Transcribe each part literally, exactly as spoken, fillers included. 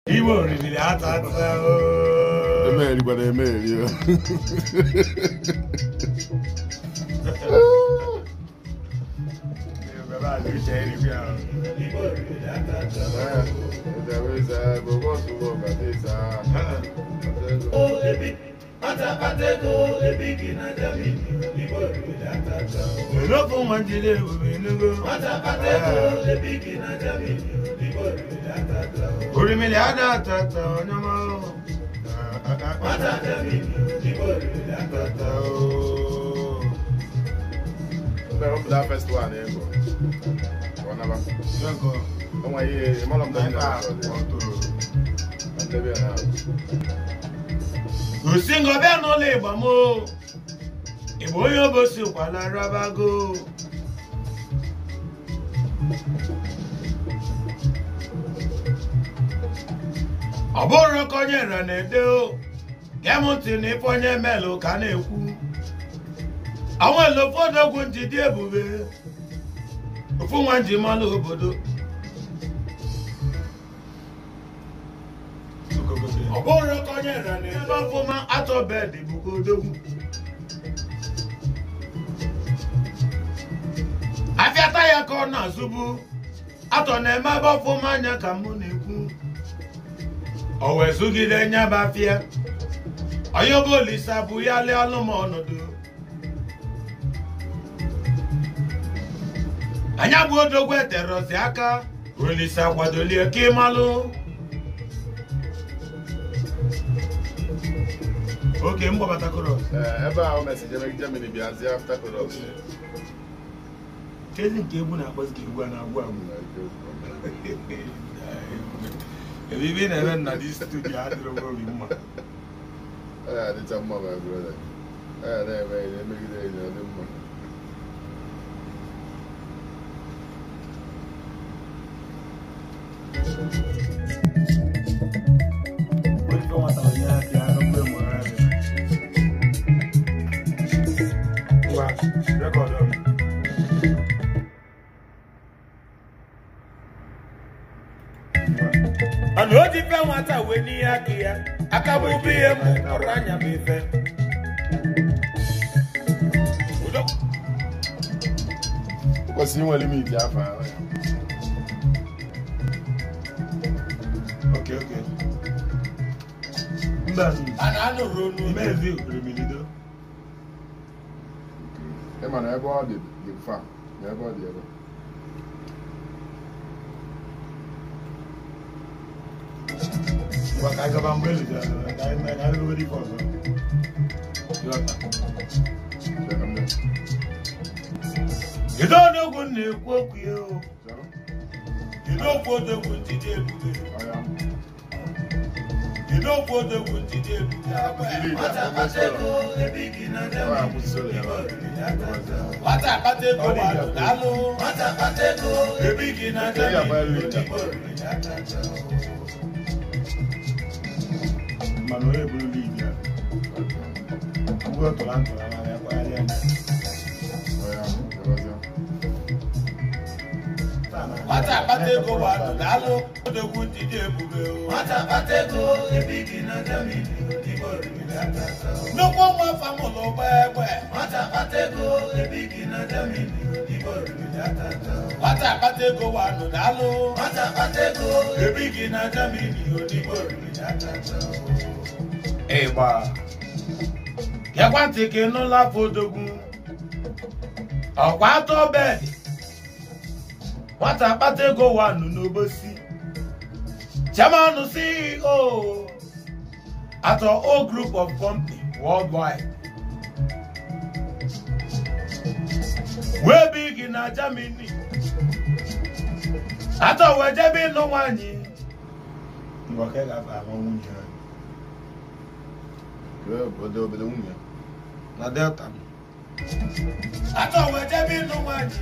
Iwo really atata o. Emeri but emeri yo. Baba do share ni ya. Iwo really atata. There is a go go to work at this ah. Oh ebi ata ata go ebi kina jami. Iwo really atata. No fun manjile we nugo. Ata ata go ebi kina jami. Iwo really atata. Ori mi le atata nyama. Ata jami. Iwo really atata o. Up that first one there go. One number. Don't go. Come on here, I'm on the You sing a bell no labor mo. A boy of us you while I rabago. A borrow conyer and a do. Gamontin upon your mellow can a woo. I want to put a good dear booby. Fún wọn jí máa ló bodò. Ọ̀bọ̀rọ̀ kọjá ìrànlẹ̀ ẹ̀bá fún máa àtọ̀ bẹ́ẹ̀dì bùkódógún. Àfi àtàyà kan náà ṣubú. Àtọ̀ nà ẹ̀má bọ́ fún máa nyà kà mú nìkú. Ọ̀wẹ̀ ṣúgidẹ nyà bá fíẹ́. Ọ̀yọ́bọ̀ lè ṣàbùyálé ọlọ́mọ ọ̀nàdó. Anya bu odogwe terrozi aka olisa kwadoli eke malu. Okay, mbo bata koro. Eh, eba o message make Germany be as after koro. Kezi nke ebu na akpọsi igwa na agwa agwa. Ebi bi na ebe na this studio adịrọ go bi mma. Eh, dị chamma my brother. Eh, na ebe na emegide enyi ọ dị mma. Ano di fe wata we ni akia akabu bi em oranya be fe Udo Ko si won limit ya fa. Okay okay Ndani ana ano ronu mezi remilido E man ebe ọ dị dị fa na ebe ọ dị ebe Waka gaba mbele ja na na na go ready for so Yota You don't know when you walk you You don't put the wood today You don't put the wood today What a patego the beginner What a patego What a patego the beginner Manuel Bolivia. I'm going to land for an What a patego, Dalo, the wood did you? What a patego, the beginner, no one from all where. What a patego, the beginner, What a patego, Dalo, what a patego, the beginner, Eba Yakwante ke no la fodogun Okwa to bed What a patego wanu no bosi Chairman C E O at our whole group of company worldwide We big in Germany At our Jabi no one Ngwake ga ba won Yeah, but they'll be the one. Na Delta. Ato we jebi no waji.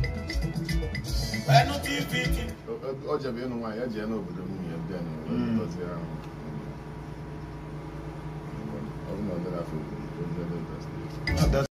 We no T V T. O jebi no waji, ya je no obodo mu ya bia no. Dozi ya. O no na na